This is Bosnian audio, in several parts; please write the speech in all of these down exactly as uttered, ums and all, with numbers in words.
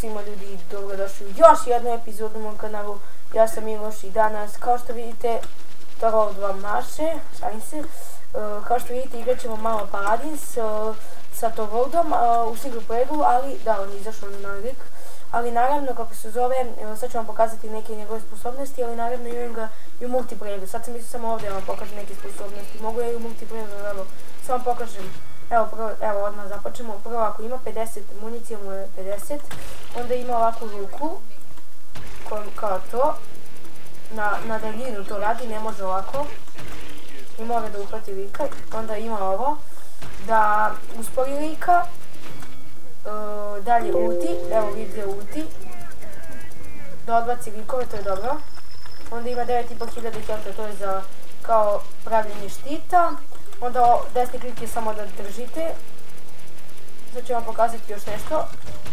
svima ljudi, dobrodošli u još jednu epizodu na mom kanalu. Ja sam Miloš i danas, kao što vidite, to dva maše, šalim se. Uh, kao što vidite, igrat ćemo malo Paladins uh, sa Torvaldom uh, u single playeru, ali da, on je izašao na Nordic. Ali naravno, kako se zove, uh, sad ću vam pokazati neke njegove sposobnosti, ali naravno imam ga i u multiplayeru. Sad sam mislio samo ovdje da vam pokažem neke sposobnosti, mogu ja i u multiplayeru, naravno, sad vam pokažem. Evo, prvo, evo, odmah započnemo. Prvo, ako ima pedeset, municije mu je pedeset, onda ima ovakvu ruku, kao to, na, na daljinu to radi, ne može ovako, i mora da uhvati lika, onda ima ovo, da uspori lika, uh, dalje ulti, evo vidite ulti, da odbaci likove, to je dobro, onda ima devet i po hiljada helta, to je za kao pravljenje štita, onda desni klik je samo da držite. Sad ću vam pokazati još nešto.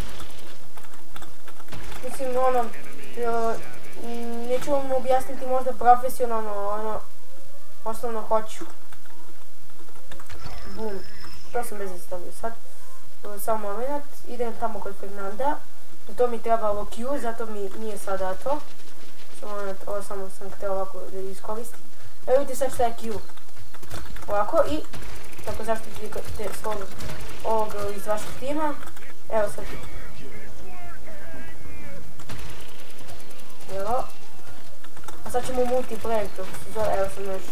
Mislim, ono, neću vam objasniti možda profesionalno, ono, osnovno hoću. Bum, to sam bez stavio sad. Samo moment, idem tamo kod Fernanda. To mi trebalo Q, zato mi nije sad dato. Samo moment, ovo samo sam htio ovako da iskoristim. Evo vidite sad šta je Q. Ovako i tako zaštitite svog ovog iz vašeg tima. Evo sad. Evo. A sad ćemo u multiplayer, kako se zove, evo sam još.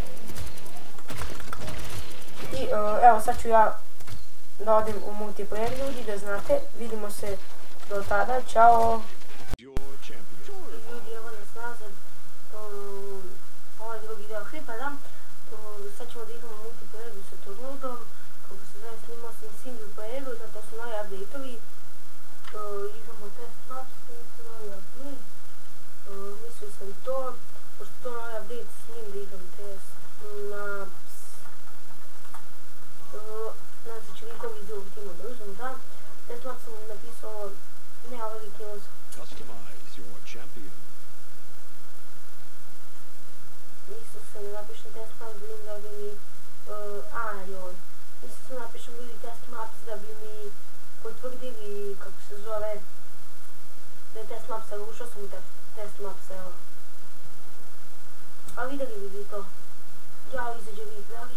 I uh, evo sad ću ja da odim u multiplayer, ljudi, da znate. Vidimo se do tada, čao. Ljudi, evo nas nazad. Ovo je drugi deo klipa, da. Sad ćemo da igramo multiplayeru sa Torvaldom, kako se zove, snimao sam single playeru, zato su novi update-ovi. Igramo test maps, to novi update. Mislio sam to, pošto to novi update, s njim da igram test maps. Nadam se će likovi iz ovog tima da uzmem, da. Test maps sam napisao, ne ovaj kills. Mislio sam da napišem test maps da bi mi, a joj, mislio sam da napišem ljudi test maps da bi mi potvrdili, kako se zove, da je test maps, ali ušao sam u test maps, evo. A vidjeli bi vi to. Jao, izađe vi pravi.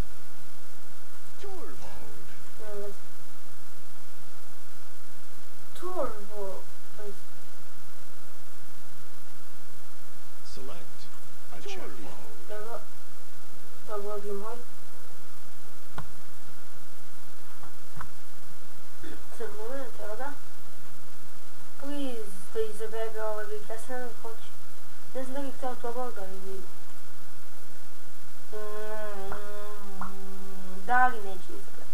Ne vez. Torvald. Evo, Torvald je moj. Sad moment, evo da. Please, da izabere ovaj lik, ja se ne znam hoći. Ne znam da li htio Torvalda ili... Da li neće izabere?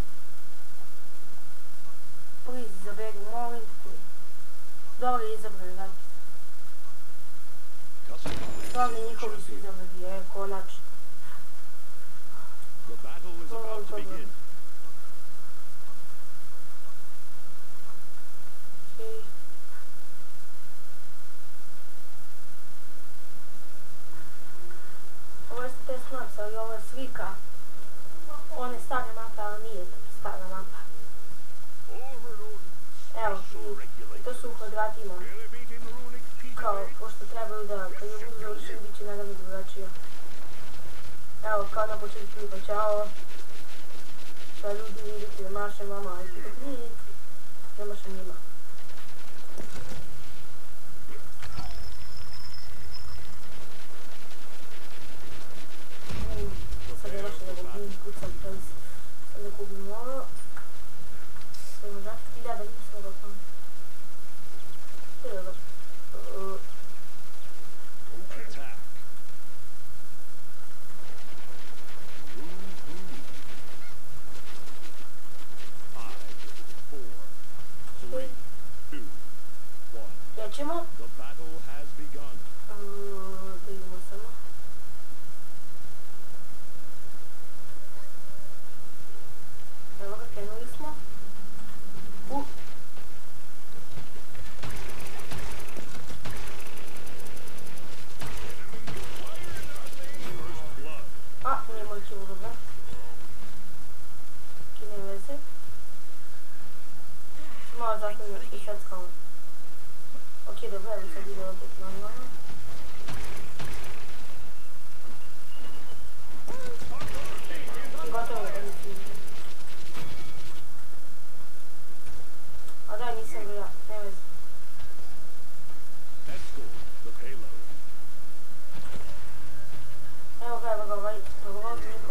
Please, izabere, molim te. Dobro je izabere, da. Dobro, njihovi su izabrali, je, konačno. Dobro, dobro. Ovo je test maps, ali ovo je slika. Ovo je stara mapa, ali nije stara mapa. Evo, to su u kvadratima. Kao, pošto trebaju da, kad je budu završili, bit će naravno drugačije. Evo, kao na početku klipa, čao. Šta ljudi vidite da mašem vama, ali ti kako nije, ne mašem njima. Sad je loše da ga bim kucam, sad da kubim ovo. Samo zaštiti, da, da vidim sve ga tamo. To je dobro. Three, two, one. zato i sad kao... Ok, dobro, evo sad ide opet normalno. I gotovo je da si... A daj, nisam ga ja, ne vezi. Evo ga, evo ga, ovaj, evo ga, njihov.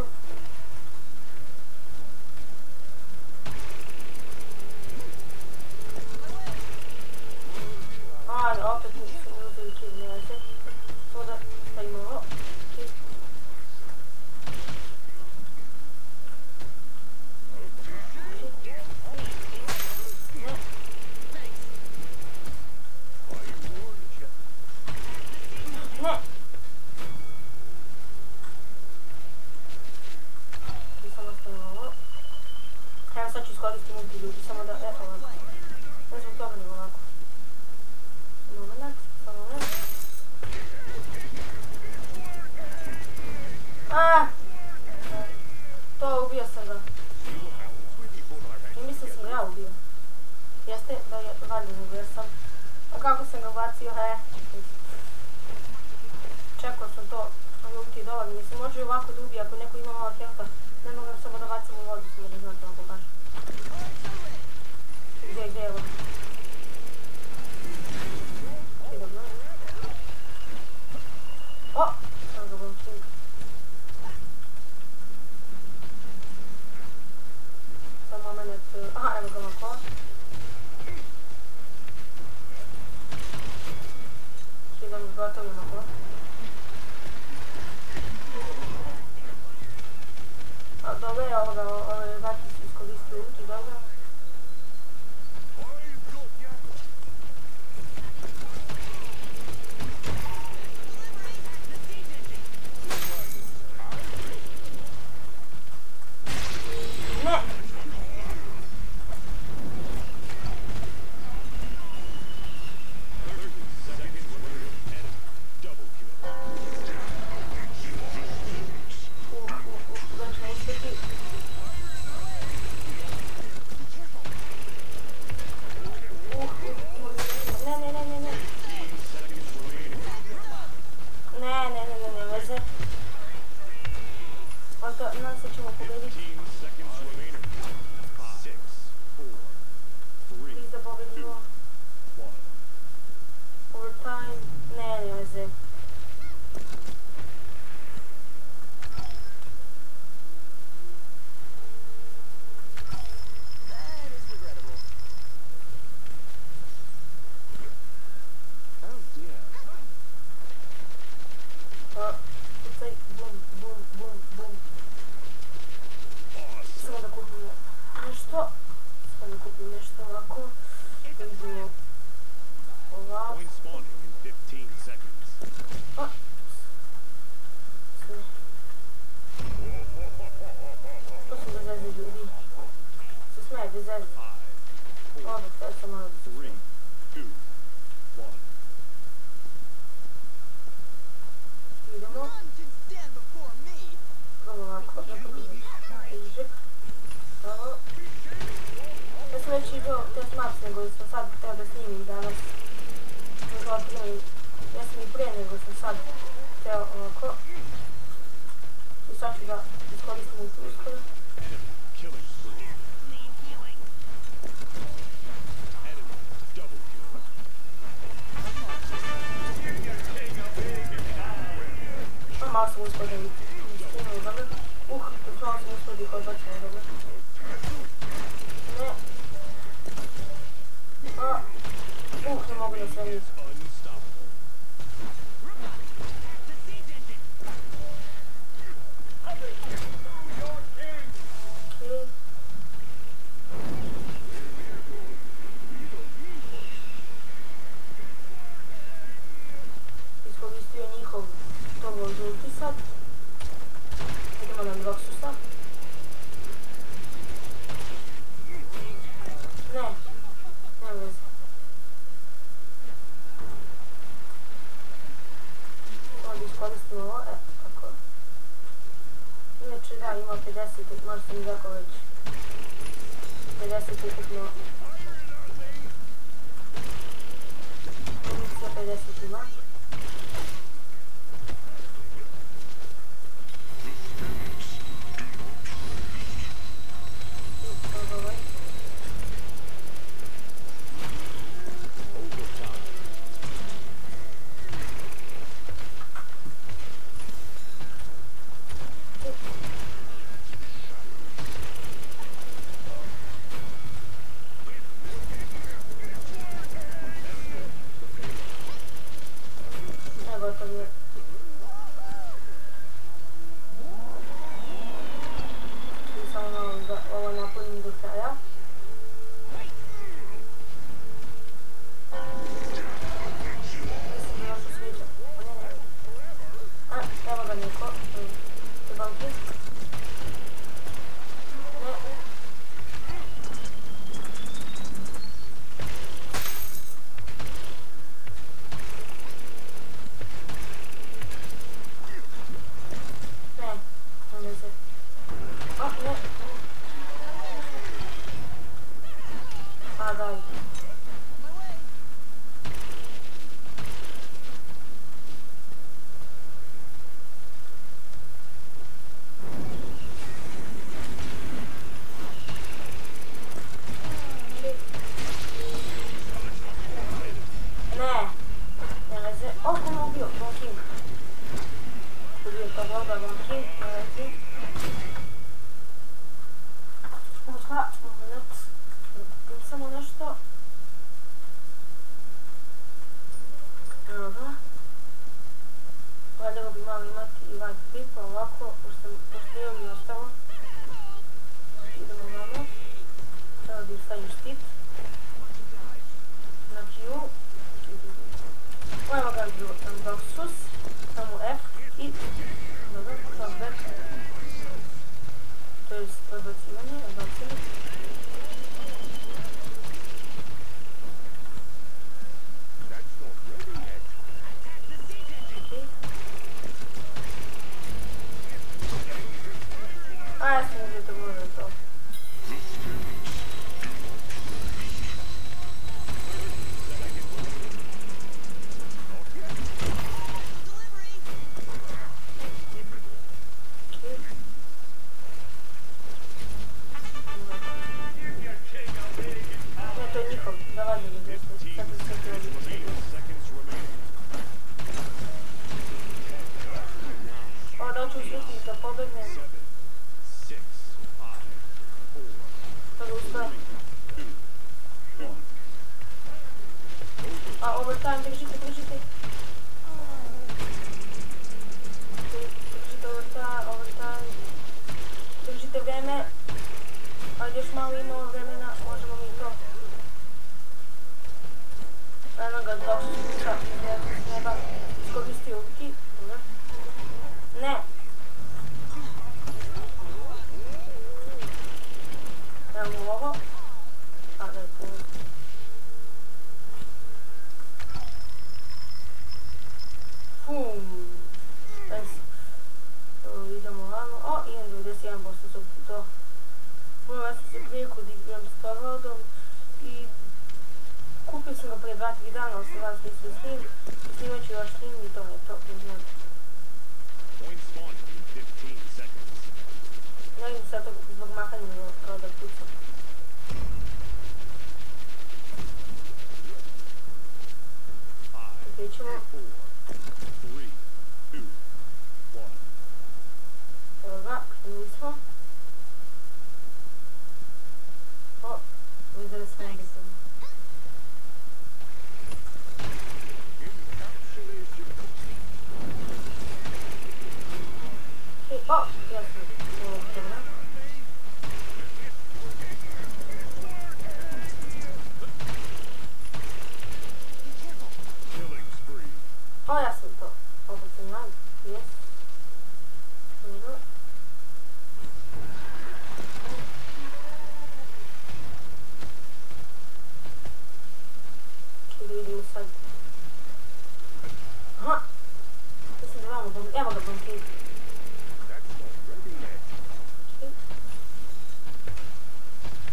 Ajde, opet mi se ne uzeli kill, ne veze. Samo da stavimo ovo. Kill. Ne. Ne. I samo stavimo ovo. Evo sad ću iskoristiti multi ljudi, samo da, e, ovako. Ne zbog toga nego ovako. Moment, samo moment. Aaaa! To, ubio sam ga. I mislim sam ga ja ubio. Jeste da je valjda nego ja sam. A kako sam ga bacio, he? Čekao sam to, ali ulti dovoljno. Mislim, može ovako da ubije ako neko ima malo health-a. Ne mogu samo da bacim u vodu, samo da znate ovako baš. Gdje, gdje, evo. O! Sam ga bom čim. Sam moment... Aha, evo ga mako. Idem gotovo mako. A dobro je ovoga, ove vati su iskoristili ulti, dobro. Nadam se ćemo pobediti. Please da pobedimo. Overtime. Ne, ne veze. Pucaj, bum, bum, bum, bum. Samo da kupim nešto. Samo da kupim nešto ovako. Da vidimo ovako. A. Sve. To su bez veze ljudi. Se smeje bez veze. Ovo, sada sam malo da se smeje. Idemo. Prvo ovako, da pobijemo križek. Ovo. Ja sam već igrao test maps nego sam sad htio da snimim danas. Ja sam i prije nego sam sad htio ovako. I sad ću da iskoristim u tu uskoro. Malo sam uspio da mi skinu, dobro? Uh, malo sam uspio da ih odbacimo, dobro? Ne. A. Uh, ne mogu da sve nisu. Okej. Iskoristio njihov ovo žuti sad. Idemo na Noxusa. Ne, ne veze. Ovdje iskoristimo ovo, e, tako. Inače da, ima pedeset, možda sam i rekao već. pedeset ukupno sto pedeset ima.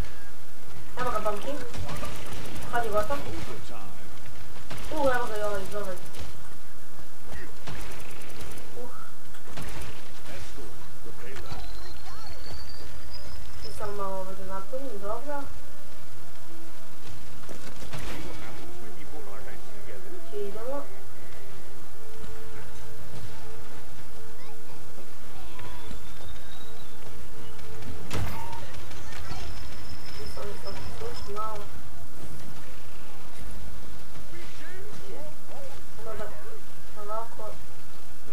Uh, evo ga i ovaj.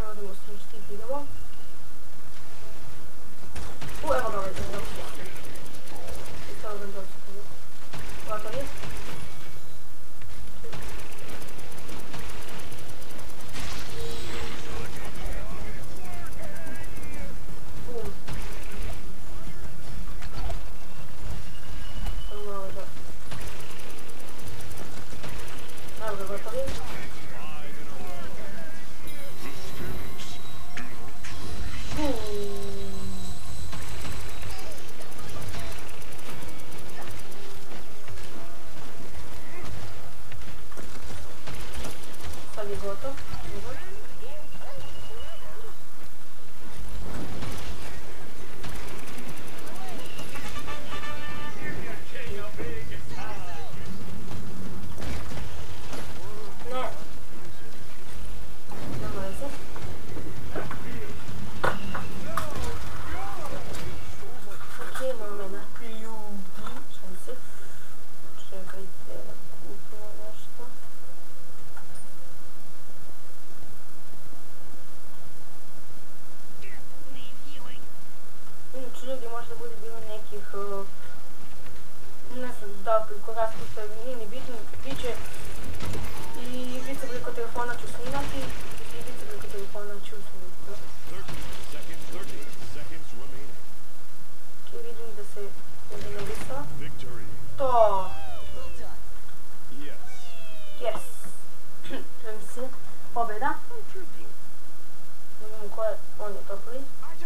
možemo snimiti video. U, evo ga ovaj za dosta. Isto za dosta. Ovako je. Bum. Samo malo je dosta. Evo ga gotovo je. Sad je gotov. Ne. Nema veze. Ok, momena. Šanse. Čekajte da kupimo nešto. Inače ljudi možda bude bilo nekih, ne znam da preko raspusta nije ni bitno, bit će i igrice preko telefona ću snimati, i igrice preko telefona ću snimati. Tu vidim da se je narisao. To! Yes! Želim se pobjeda. Vidimo ko je, on je topli.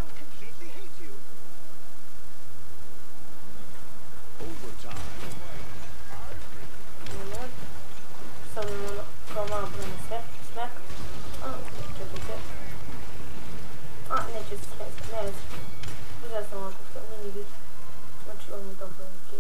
Sad imamo kao malo brojno smek. A, čekajte. A, neće se smesti, ne vezi. Uzela sam ovako što nije ni bit. Znači on je dobro, okej.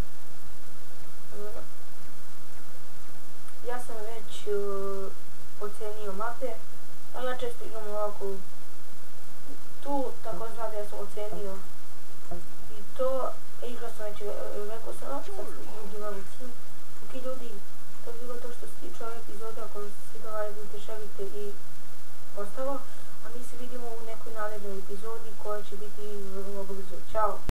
Ja sam već ocenio mape, ali ja često igram ovako tu, tako znate ja sam ocenio i to, igrao sam već, rekao sam, sad sam drugi level sim. Ok ljudi, to je bilo to što se tiče ove epizode, ako vam se svidjela, budite, šerite i ostalo, a mi se vidimo u nekoj narednoj epizodi koja će biti vrlo brzo. Ćao!